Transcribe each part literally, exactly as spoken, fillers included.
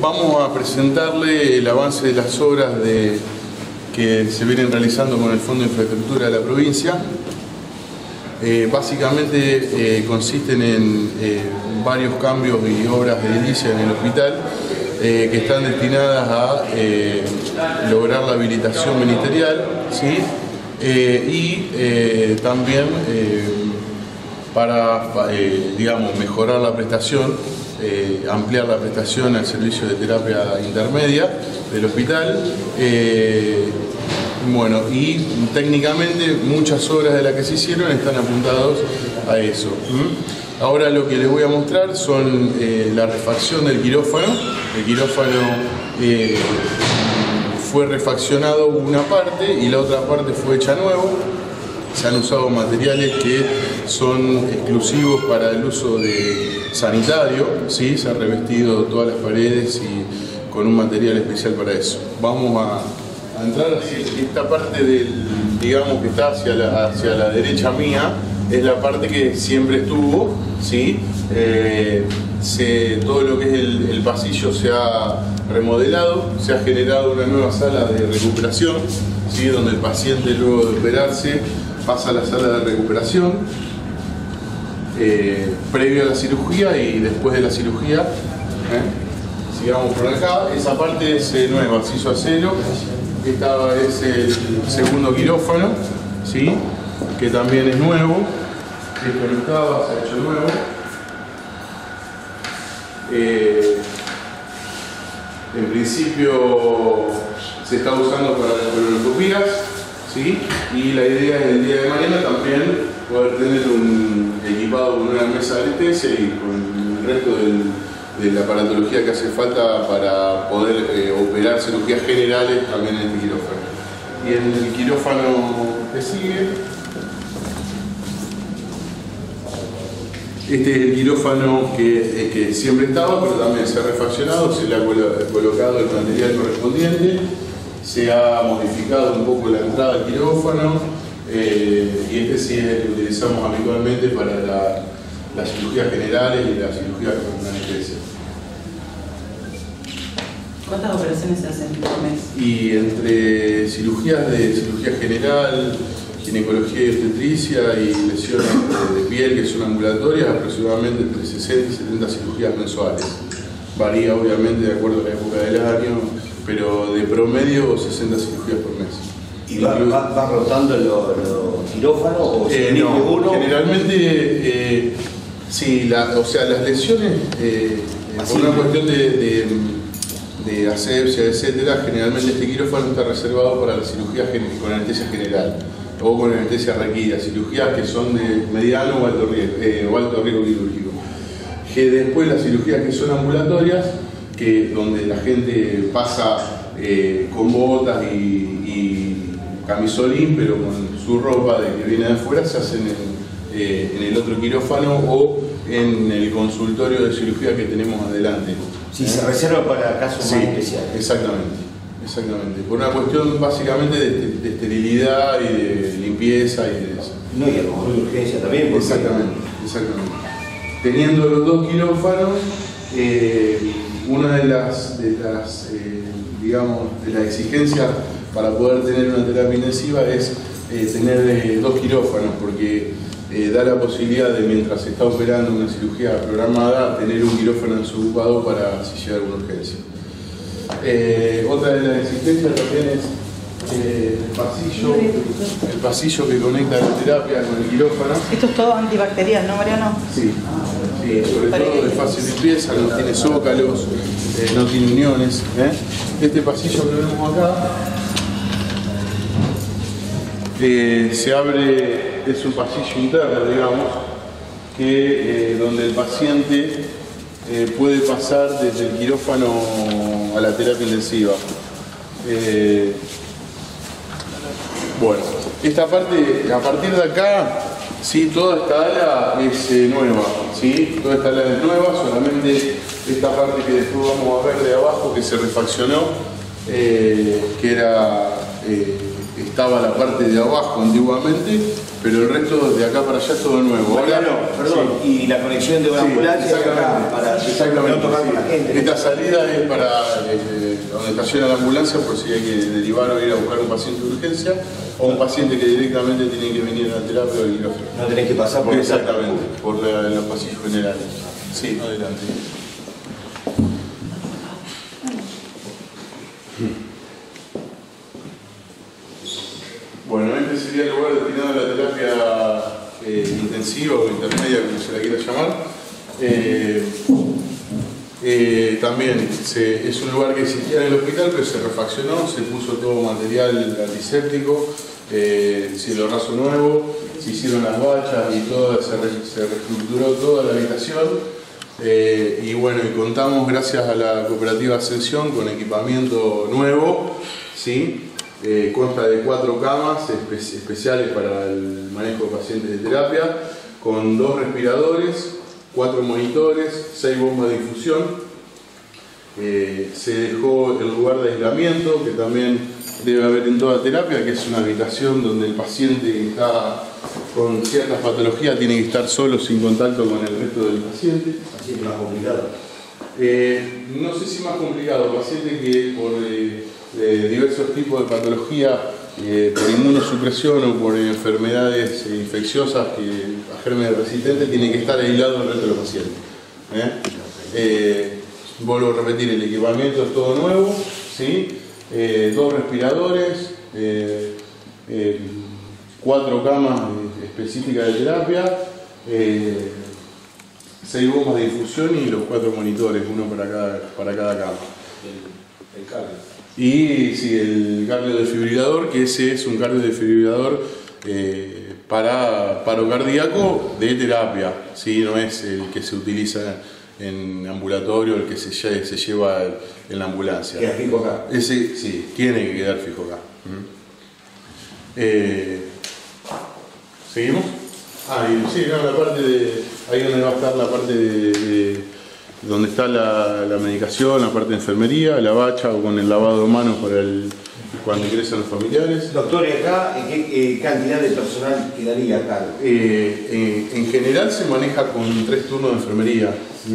vamos a presentarle el avance de las obras de, que se vienen realizando con el Fondo de Infraestructura de la provincia. Eh, básicamente eh, consisten en eh, varios cambios y obras de edilicia en el hospital eh, que están destinadas a eh, lograr la habilitación ministerial, ¿sí? eh, y eh, también eh, para eh, digamos, mejorar la prestación, eh, ampliar la prestación al servicio de terapia intermedia del hospital. Eh, Bueno, y técnicamente muchas obras de las que se hicieron están apuntados a eso. ¿Mm? Ahora lo que les voy a mostrar son eh, la refacción del quirófano. El quirófano eh, fue refaccionado una parte y la otra parte fue hecha nuevo. Se han usado materiales que son exclusivos para el uso de sanitario, ¿sí? Se han revestido todas las paredes y con un material especial para eso. Vamos a A entrar así. Esta parte del, digamos que está hacia la, hacia la derecha mía, es la parte que siempre estuvo, ¿sí? Eh, se, todo lo que es el, el pasillo se ha remodelado, se ha generado una nueva sala de recuperación, ¿sí? Donde el paciente luego de operarse pasa a la sala de recuperación, eh, previo a la cirugía y después de la cirugía. ¿eh? Sigamos por acá, esa parte es eh, nueva, se hizo acero. Esta es el segundo quirófano, ¿sí? Que también es nuevo, esto no estaba, se ha hecho nuevo. Eh, en principio se está usando para las colonoscopías, ¿sí? Y la idea es el día de mañana también poder tener un equipado con una mesa de anestesia y con el resto del de la aparatología que hace falta para poder eh, operar cirugías generales también en este quirófano. Y en el quirófano que sigue, este es el quirófano que, eh, que siempre estaba, pero también se ha refaccionado, se le ha colocado el material correspondiente, se ha modificado un poco la entrada del quirófano, eh, y este sí es el que utilizamos habitualmente para la las cirugías generales y las cirugías con anestesia. ¿Cuántas operaciones se hacen por mes? Y entre cirugías de cirugía general, ginecología y obstetricia y lesiones de piel que son ambulatorias, aproximadamente entre sesenta y setenta cirugías mensuales. Varía obviamente de acuerdo a la época del año, pero de promedio sesenta cirugías por mes. ¿Y va, va, va rotando los lo quirófanos o eh, no, uno? Generalmente eh, sí, la, o sea, las lesiones, eh, por una cuestión de, de, de asepsia, etcétera, generalmente este quirófano está reservado para la cirugía con anestesia general o con anestesia requerida, cirugías que son de mediano o alto riesgo, eh, o alto riesgo quirúrgico. Que después las cirugías que son ambulatorias, que donde la gente pasa eh, con botas y, y camisolín, pero con su ropa de que viene de afuera, se hacen en, eh, en el otro quirófano o en el consultorio de cirugía que tenemos adelante. Sí, ¿eh? Se reserva para casos sí, más especiales. Exactamente, exactamente. Por una cuestión básicamente de, de esterilidad y de limpieza y de eso. No, y a lo mejor de urgencia también. Porque... Exactamente, exactamente. Teniendo los dos quirófanos, eh, una de las, de las eh, digamos, de las exigencias para poder tener una terapia intensiva es eh, tener eh, dos quirófanos, porque eh, da la posibilidad de, mientras se está operando una cirugía programada, tener un quirófano desocupado para si llega alguna urgencia. Eh, otra de las exigencias también es eh, el pasillo, el pasillo que conecta la terapia con el quirófano. Esto es todo antibacterial, ¿no, Mariano? Sí, sí, sobre todo de fácil limpieza, no tiene zócalos, eh, no tiene uniones. ¿eh? Este pasillo que vemos acá eh, se abre, es un pasillo interno, digamos, que, eh, donde el paciente eh, puede pasar desde el quirófano a la terapia intensiva. Eh, bueno, esta parte, a partir de acá, sí, toda esta ala es eh, nueva, ¿sí? Toda esta ala es nueva, solamente esta parte que después vamos a ver de abajo que se refaccionó, eh, que era eh, estaba la parte de abajo antiguamente, pero el resto de acá para allá es todo nuevo. Mariano, perdón, sí. Y la conexión de una Sí, ambulancia acá para exactamente, no tocar sí. con la gente. Esta salida es para eh, donde estaciona la ambulancia por si hay que derivar o ir a buscar un paciente de urgencia o un paciente que directamente tiene que venir a la terapia o el quirófano. No tenés que pasar por Exactamente, por la, los pasillos generales. Sí, adelante. Bueno, este sería el lugar destinado a la terapia eh, intensiva o intermedia, como se la quiera llamar. Eh, eh, también se, es un lugar que existía en el hospital, pero se refaccionó, se puso todo material antiséptico, eh, cielo raso nuevo, se hicieron las bachas y todo, se, re, se reestructuró toda la habitación. Eh, y bueno, y contamos gracias a la cooperativa Ascensión con equipamiento nuevo, ¿sí? Eh, consta de cuatro camas espe especiales para el manejo de pacientes de terapia, con dos respiradores, cuatro monitores, seis bombas de infusión. Eh, se dejó el lugar de aislamiento, que también debe haber en toda terapia, que es una habitación donde el paciente que está con ciertas patologías tiene que estar solo, sin contacto con el resto del paciente. Así que más complicado. Eh, no sé si más complicado, paciente que por eh, de diversos tipos de patología, eh, por inmunosupresión o por enfermedades eh, infecciosas que, a gérmenes resistentes, tiene que estar aislado del resto de los pacientes. ¿eh? Eh, vuelvo a repetir, el equipamiento es todo nuevo, ¿sí? eh, dos respiradores, eh, eh, cuatro camas específicas de terapia, eh, seis bombas de infusión y los cuatro monitores, uno para cada, para cada cama. El, el cable. Y sí, el cardiodefibrilador, que ese es un cardiodefibrilador eh, para paro cardíaco de terapia, ¿sí? No es el que se utiliza en ambulatorio, el que se, se lleva en la ambulancia. ¿Queda fijo acá? Ese sí, tiene que quedar fijo acá. ¿Mm? Eh, ¿Seguimos? Ah, y sí, no, la parte de, ahí donde va a estar la parte de, de donde está la, la medicación, la parte de enfermería, la bacha o con el lavado de manos para el, cuando ingresan los familiares. Doctor, ¿y acá qué eh, cantidad de personal quedaría acá? Eh, eh, en general se maneja con tres turnos de enfermería.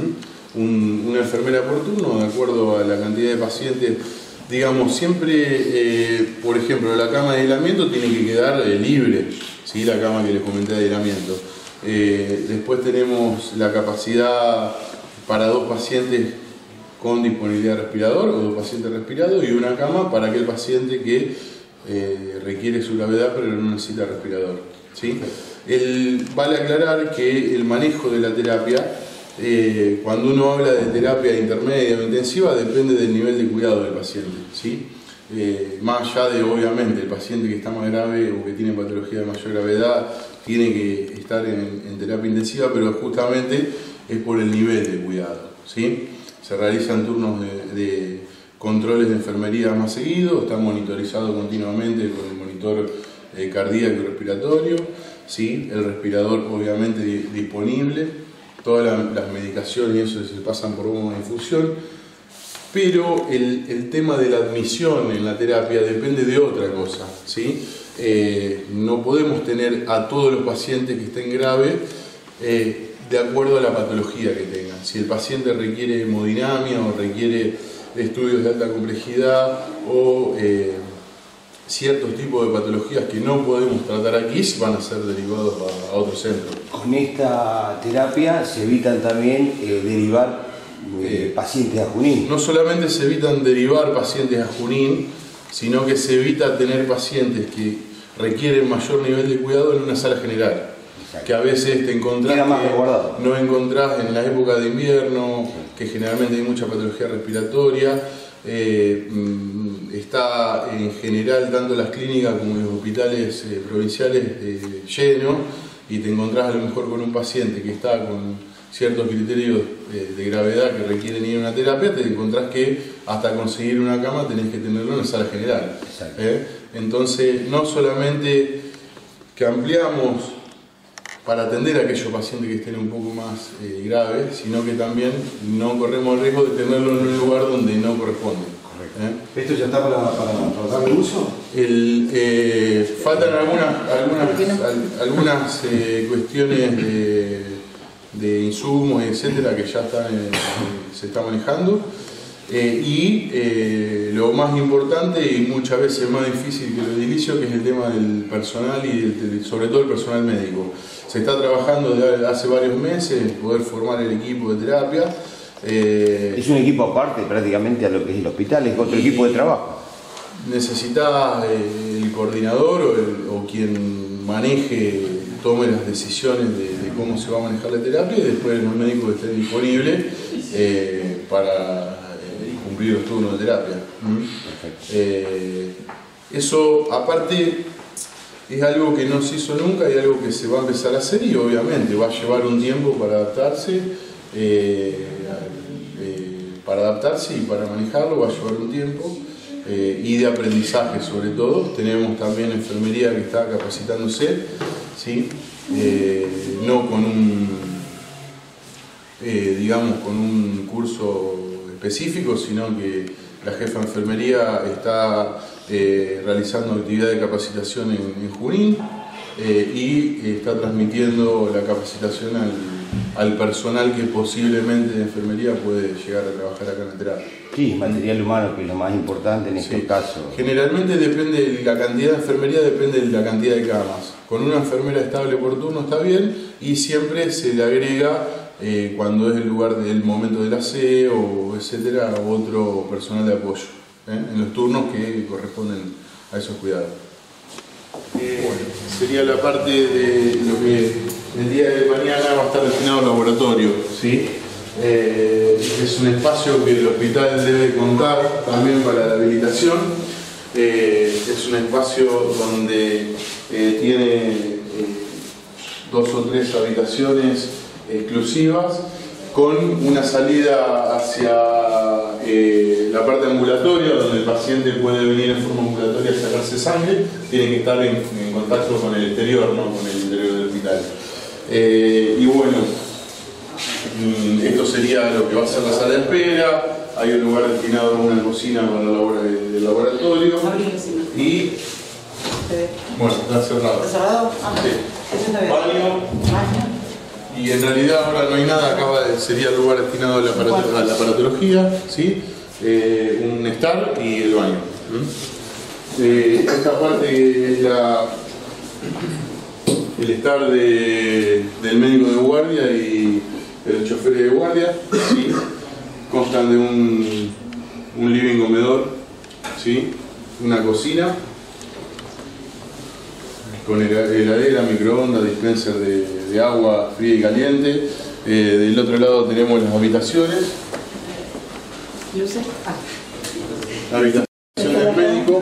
Un, una enfermera por turno, de acuerdo a la cantidad de pacientes. Digamos, siempre, eh, por ejemplo, la cama de aislamiento tiene que quedar eh, libre, ¿sí? La cama que les comenté de aislamiento. Eh, después tenemos la capacidad para dos pacientes con disponibilidad de respirador o dos pacientes respirados y una cama para aquel paciente que eh, requiere su gravedad pero no necesita respirador, ¿sí? El, vale aclarar que el manejo de la terapia, eh, cuando uno habla de terapia intermedia o intensiva, depende del nivel de cuidado del paciente, ¿sí? Eh, más allá de, obviamente, el paciente que está más grave o que tiene patología de mayor gravedad tiene que estar en, en terapia intensiva, pero justamente es por el nivel de cuidado, ¿sí? Se realizan turnos de, de controles de enfermería más seguidos, está monitorizado continuamente con el monitor eh, cardíaco y respiratorio, ¿sí? El respirador obviamente disponible, todas la, las medicaciones y eso se pasan por bomba de infusión, pero el, el tema de la admisión en la terapia depende de otra cosa, ¿sí? Eh, no podemos tener a todos los pacientes que estén graves eh, de acuerdo a la patología que tengan. Si el paciente requiere hemodinamia o requiere estudios de alta complejidad o eh, ciertos tipos de patologías que no podemos tratar aquí, van a ser derivados a, a otro centro. Con esta terapia se evitan también eh, derivar eh, pacientes a Junín. No solamente se evitan derivar pacientes a Junín, sino que se evita tener pacientes que requieren mayor nivel de cuidado en una sala general. Que a veces te encontrás que no encontrás en la época de invierno, que generalmente hay mucha patología respiratoria, eh, está en general tanto las clínicas como los hospitales eh, provinciales eh, llenos, y te encontrás a lo mejor con un paciente que está con ciertos criterios eh, de gravedad que requieren ir a una terapia, te encontrás que hasta conseguir una cama tenés que tenerlo en la sala general. ¿eh? Entonces, no solamente que ampliamos para atender a aquellos pacientes que estén un poco más eh, graves, sino que también no corremos el riesgo de tenerlo en un lugar donde no corresponde. ¿eh? ¿Esto ya está para, para, para darle uso? El, eh, faltan algunas, algunas, al, algunas eh, cuestiones de, de insumos, etcétera, que ya están, eh, se está manejando. Eh, y eh, lo más importante y muchas veces más difícil que el edilicio, que es el tema del personal y el, sobre todo el personal médico. Se está trabajando desde hace varios meses en poder formar el equipo de terapia. Eh, es un equipo aparte prácticamente a lo que es el hospital, es otro equipo de trabajo. Necesita eh, el coordinador o, el, o quien maneje, tome las decisiones de, de cómo se va a manejar la terapia y después los médicos estén disponibles eh, para cumplir los turnos de terapia. ¿Mm? Eh, eso aparte es algo que no se hizo nunca y algo que se va a empezar a hacer y obviamente va a llevar un tiempo para adaptarse, eh, eh, para adaptarse y para manejarlo va a llevar un tiempo eh, y de aprendizaje sobre todo. Tenemos también enfermería que está capacitándose, ¿sí? eh, no con un, eh, digamos, con un curso específico, sino que la jefa de enfermería está eh, realizando actividad de capacitación en, en Junín eh, y está transmitiendo la capacitación al, al personal que posiblemente de enfermería puede llegar a trabajar acá en el terapia. Sí, material humano, que es lo más importante en este sí. caso. Generalmente depende de la cantidad de enfermería, depende de la cantidad de camas. Con una enfermera estable por turno está bien y siempre se le agrega Eh, cuando es el lugar del momento del aseo, etcétera, otro personal de apoyo, ¿eh? en los turnos que corresponden a esos cuidados. Eh, bueno, sería la parte de lo que el día de mañana va a estar destinado al laboratorio, ¿sí? Eh, es un espacio que el hospital debe contar también para la habilitación. Eh, es un espacio donde eh, tiene eh, dos o tres habitaciones exclusivas con una salida hacia eh, la parte ambulatoria donde el paciente puede venir en forma ambulatoria a sacarse sangre, tiene que estar en, en contacto con el exterior, no con el interior del hospital. Eh, y bueno, esto sería lo que va a ser la sala de espera. Hay un lugar destinado a una cocina para el laboratorio y bueno, está cerrado. ¿Está cerrado? Ah, sí. Baño. Baño. Y en realidad ahora no hay nada, acaba de, sería el lugar destinado a la, aparato, a la aparatología, ¿sí? eh, un estar y el baño. ¿Mm? Eh, esta parte es la, el estar de, del médico de guardia y el chofer de guardia, ¿sí? Constan de un, un living comedor, ¿sí? Una cocina con heladera, microondas, dispenser de, de agua fría y caliente. Eh, del otro lado tenemos las habitaciones. La habitación del médico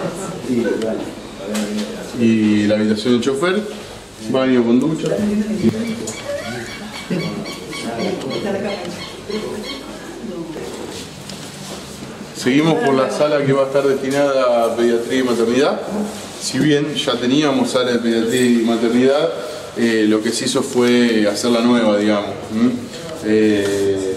y la habitación del chofer. Baño con ducha. Seguimos por la sala que va a estar destinada a pediatría y maternidad. Si bien ya teníamos sala de pediatría y maternidad, eh, lo que se hizo fue hacerla nueva, digamos. ¿Mm? Eh,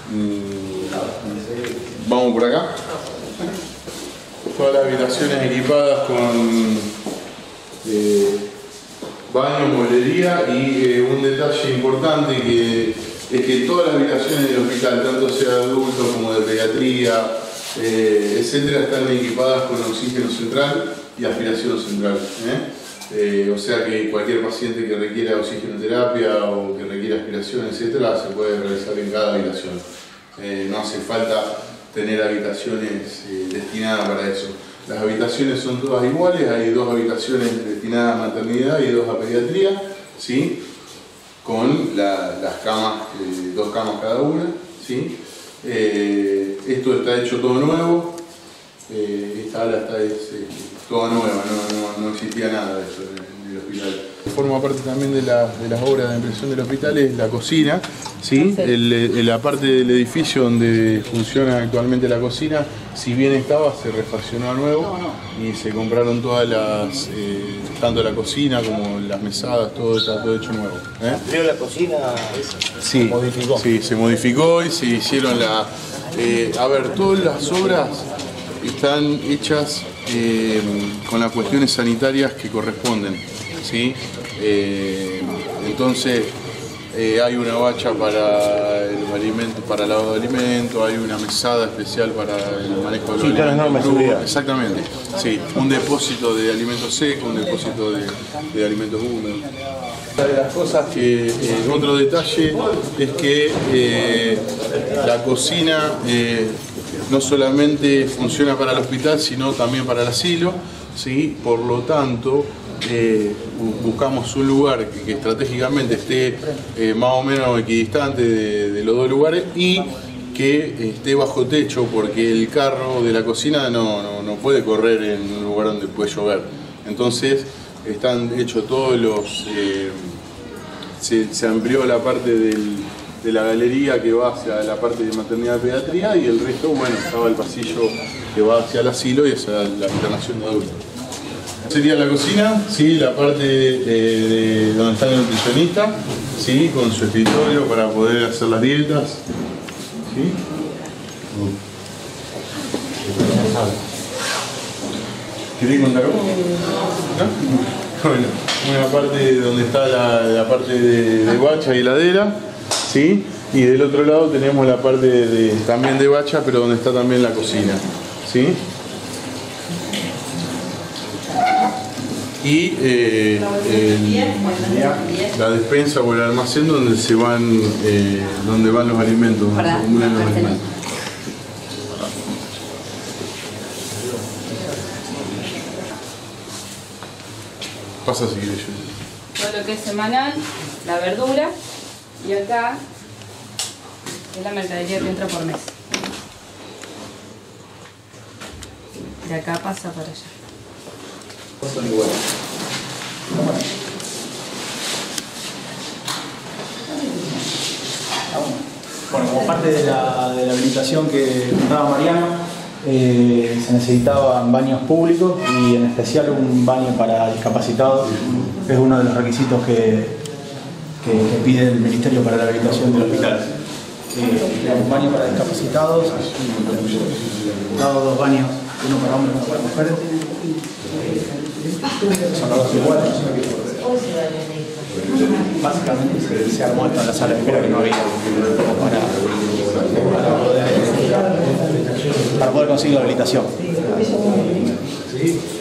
mm, vamos por acá. Todas las habitaciones equipadas con eh, baño, mueblería y eh, un detalle importante que es que todas las habitaciones del hospital, tanto sea de adultos como de pediatría, eh, etcétera, están equipadas con oxígeno central y aspiración central. ¿eh? Eh, o sea que cualquier paciente que requiera oxigenoterapia o que requiera aspiración, etcétera, se puede realizar en cada habitación. Eh, no hace falta tener habitaciones eh, destinadas para eso. Las habitaciones son todas iguales, hay dos habitaciones destinadas a maternidad y dos a pediatría, ¿sí? Con la, las camas, eh, dos camas cada una, ¿sí? Eh, esto está hecho todo nuevo, eh, esta ala está es, eh, toda nueva, no, no, no existía nada de eso en el hospital. Forma parte también de, la, de las obras de impresión del hospital es la cocina, ¿sí? El, el, la parte del edificio donde funciona actualmente la cocina, si bien estaba, se refaccionó a nuevo y se compraron todas las, eh, tanto la cocina como las mesadas, todo está todo hecho nuevo. ¿eh? ¿Pero la cocina sí, se modificó? Sí, se modificó y se hicieron la... Eh, a ver, todas las obras están hechas eh, con las cuestiones sanitarias que corresponden, ¿sí? Eh, entonces eh, hay una bacha para el alimento, para el lavado de alimentos, hay una mesada especial para el manejo de los sí, alimentos. Las normas de seguridad. Exactamente, sí, un depósito de alimentos secos, un depósito de, de alimentos húmedos. Una de las cosas que, eh, otro detalle es que eh, la cocina eh, no solamente funciona para el hospital, sino también para el asilo, ¿sí? Por lo tanto, eh, buscamos un lugar que, que estratégicamente esté eh, más o menos equidistante de, de los dos lugares y que esté bajo techo, porque el carro de la cocina no, no, no puede correr en un lugar donde puede llover. Entonces, están hechos todos los... Eh, se, se amplió la parte del, de la galería que va hacia la parte de maternidad y pediatría, y el resto, bueno, estaba el pasillo que va hacia el asilo y hacia la internación de adultos. Sería la cocina, ¿sí? La parte de, de donde está el nutricionista, ¿sí? Con su escritorio para poder hacer las dietas. ¿Sí? ¿Querés contar algo? ¿No? Bueno, una parte donde está la, la parte de, de bacha y heladera, ¿sí? Y del otro lado tenemos la parte de, de, también de bacha, pero donde está también la cocina, ¿sí? Y eh, el, la despensa o el almacén donde se van, eh, donde van los alimentos, donde se acumulan los alimentos. Pasa si quieres yo. Todo lo que es semanal, la verdura, y acá es la mercadería que entra por mes. De acá pasa para allá. Son iguales. Bueno, como parte de la, de la habilitación que contaba Mariano, eh, se necesitaban baños públicos y en especial un baño para discapacitados. Es uno de los requisitos que, que, que pide el Ministerio para la habilitación del hospital. Eh, un baño para discapacitados, dado dos baños, uno para hombres y uno para mujeres. Son los dos iguales. Básicamente se, se armó esto en la sala de espera que no había para, para, poder, para poder conseguir la habilitación. ¿Sí?